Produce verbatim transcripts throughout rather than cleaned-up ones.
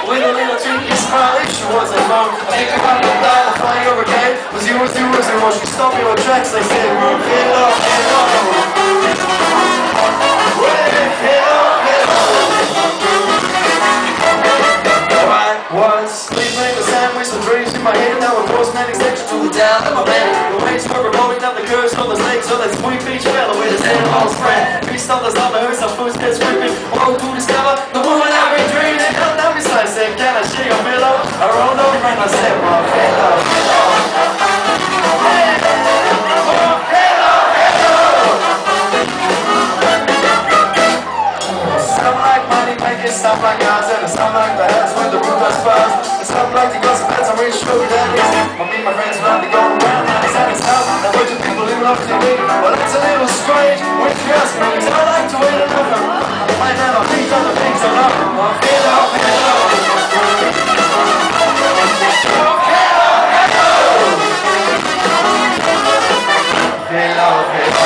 with a little cheeky smile if she wasn't wrong. I think I got them down, the flying over again was you, was you, was you. When she stopped me on tracks, I said, hello, hello. Hello, hello. I was sleeping, the sandwich, the dreams in my head. Now it wasn't an extension to the down of my bed. The waves were rolling down the curves on the legs of that sweet beach fella with his head all spread. Beast on the summer, heard some footsteps creeping. Oh, to discover the woman I've been dreaming. And held down beside, said, can I shake your pillow? I rolled over and I said, well, hello, hello. Some like guys and some like the hats with the roof that's fast. And some like the gossip hats, I'm really sure that is. I meet my friends around the going around and it's at his house. And bunch of people who love to me. Well, that's a little strange when you ask me. Cause I like to wait another. My man, I'll teach other things I love. Oh, hello, hello. Oh, hello, hello. Hello, hello.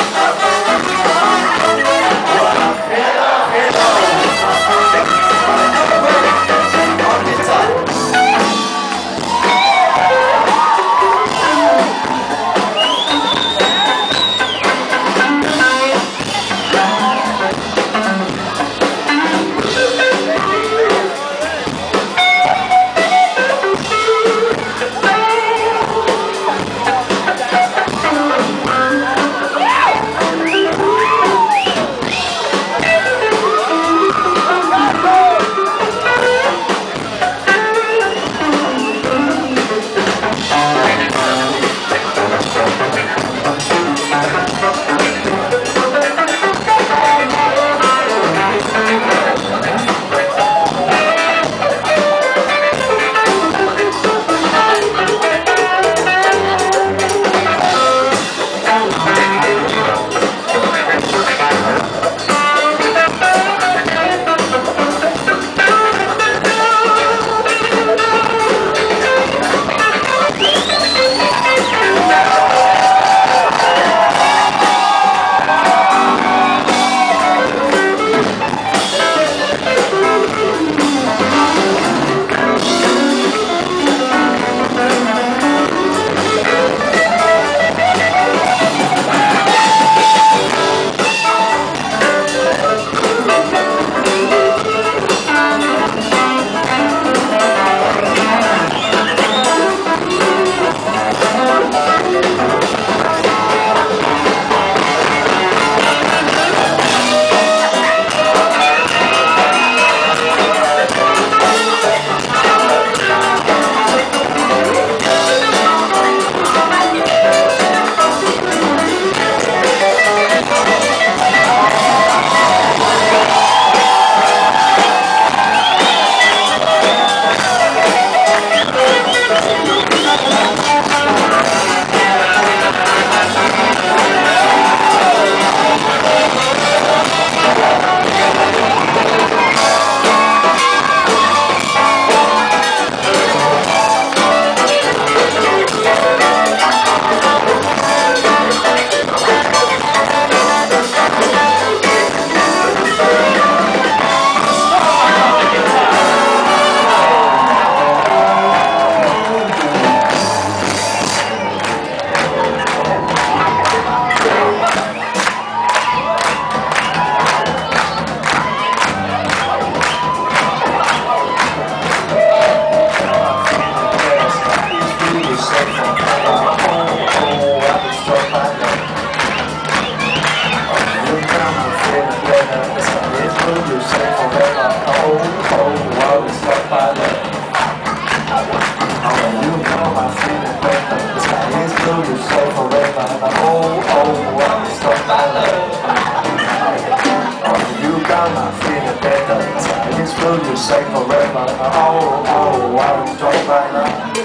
Say forever, oh, oh, I was drunk by now.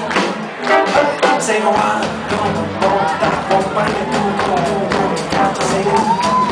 Say no, I don't, don't, that won't find it, don't, don't, don't, don't, don't,